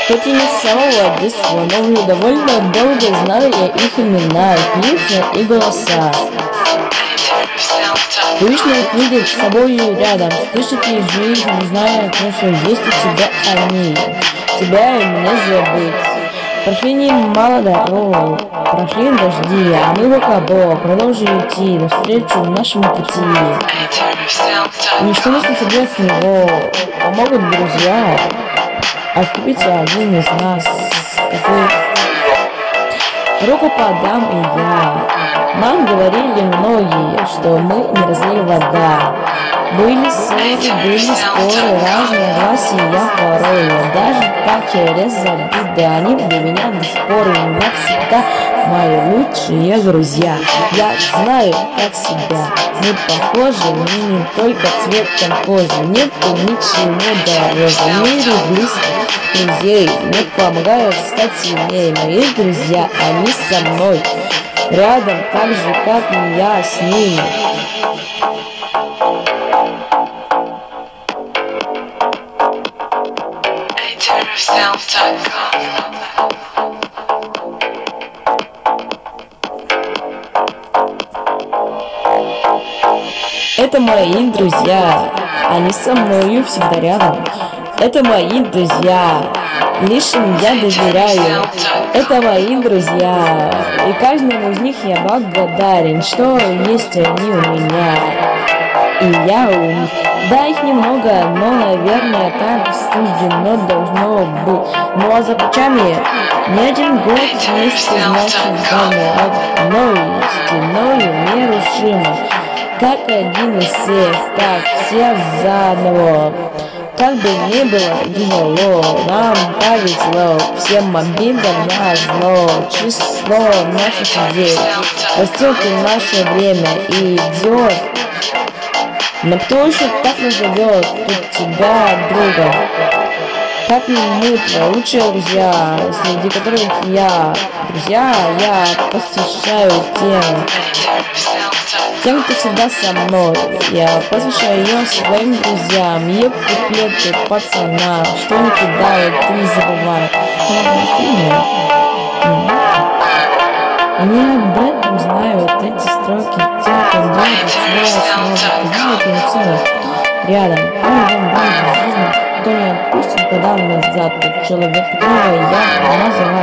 Хоть и не с самого детства, но уже довольно долго знаю я их имена, их лица и голоса. Привычно их видеть с собой рядом, слышать их жизнь, не зная, что есть у тебя они. Тебя и меня забыть. Прошли немало дорог, прошли дожди, а мы пока Бог продолжим идти навстречу нашему пути. И ничто не сойдет с него, помогут друзья, отступится один из нас, руку подам и я. Нам говорили многие, что мы не разлей вода. Были ссоры, были споры, разные раси я порой. Даже так через обиды они для меня до сих пор и навсегда мои лучшие друзья. Я знаю, как себя, мы похожи, мы не только цветом кожи. Нету ничего дороже в мире близких друзей. Мне помогают стать сильнее мои друзья, они со мной. Рядом так же, как и я с ними. Это мои друзья, они со мною всегда рядом. Это мои друзья, лишь им я доверяю. Это мои друзья, и каждому из них я благодарен, что есть они у меня, и я у них. Да, их немного, но, наверное, так суждено должно быть. Ну а за плечами не один год вместе, значит, давно одной стеною нерушимо. Как один из всех, так все заодно. Как бы ни было тяжело, нам повезло, всем обидам назло. Число наших людей растет и наше время и идет. Но кто еще так назовет тут тебя другом? Как не мы, твои лучшие друзья, среди которых я посвящаю тем, кто всегда со мной. Я посвящаю ее своим друзьям, ее куплеты пацана, что не кидают, ты не забывай. Они об этом знают, эти строки, те, кто будет снова сможет рядом, он вам будет жизнь, кто не отпустит, когда назад, тот человек, которого я называю